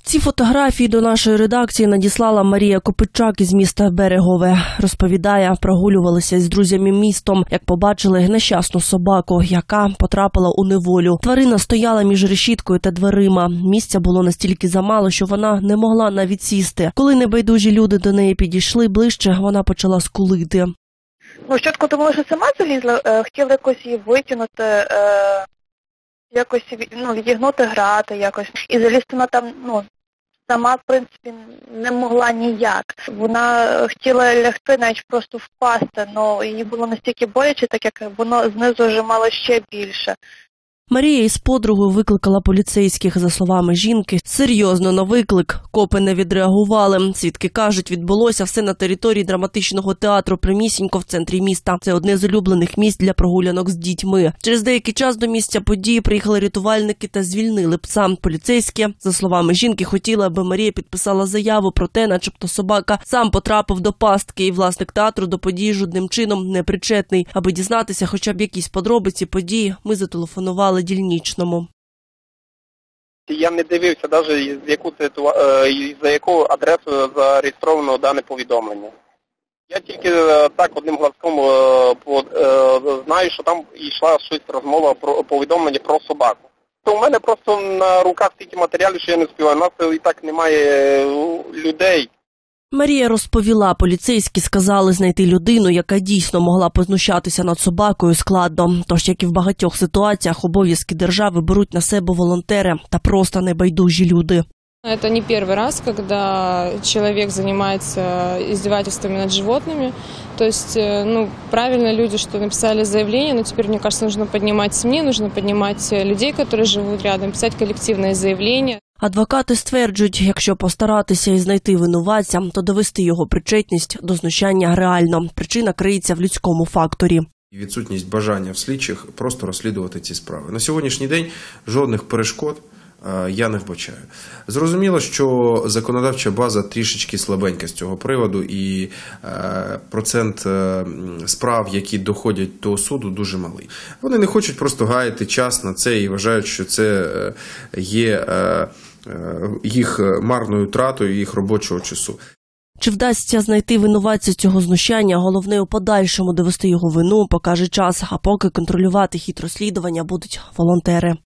Ці фотографії до нашої редакції надіслала Марія Копичак із міста Берегове. Розповідає, прогулювалися із друзями містом, як побачили нещасну собаку, яка потрапила у неволю. Тварина стояла між решіткою та дверима. Місця було настільки замало, що вона не могла навіть сісти. Коли небайдужі люди до неї підійшли ближче, вона почала скулити. Спочатку думала, що сама залізла, хотіла якось її витягнути, якось відігнути грати якось. І залізти вона там, сама, в принципі, не могла ніяк. Вона хотіла лягти, навіть просто впасти, але їй було настільки боляче, так як воно знизу вжимало ще більше. Марія із подругою викликала поліцейських. За словами жінки, серйозно на виклик копи не відреагували. Свідки кажуть, відбулося все на території драматичного театру прямісінько в центрі міста. Це одне з улюблених місць для прогулянок з дітьми. Через деякий час до місця події приїхали рятувальники та звільнили пса. Поліцейські, за словами жінки, хотіли, аби Марія підписала заяву про те, начебто собака сам потрапив до пастки, і власник театру до події жодним чином не причетний. Аби дізнатися хоча б якісь подробиці події, ми зателефонували дільничному. Я не дивився навіть за яку адресу зареєстровано дане повідомлення. Я тільки так одним глазком знаю, що там йшла щось розмова про повідомлення про собаку. То у мене просто на руках стільки матеріалів, що я не співаю. У нас і так немає людей. Марія розповіла, поліцейські сказали знайти людину, яка дійсно могла познущатися над собакою, складно. Тож, як і в багатьох ситуаціях, обов'язки держави беруть на себе волонтери та просто небайдужі люди. Это не первый раз, когда человек занимается издевательствами над животными. То есть, правильно люди, что написали заявление, но теперь, мне кажется, нужно поднимать СМИ, нужно поднимать людей, которые живут рядом, писать коллективное заявление. Адвокати стверджують, якщо постаратися і знайти винуватця, то довести його причетність до знущання реально. Причина криється в людському факторі. Відсутність бажання в слідчих просто розслідувати ці справи. На сьогоднішній день жодних перешкод я не вбачаю. Зрозуміло, що законодавча база трішечки слабенька з цього приводу, і процент справ, які доходять до суду, дуже малий. Вони не хочуть просто гаяти час на це і вважають, що це є їх марною тратою, їх робочого часу. Чи вдасться знайти винуватця цього знущання, головне у подальшому довести його вину, покаже час, а поки контролювати хід розслідування будуть волонтери.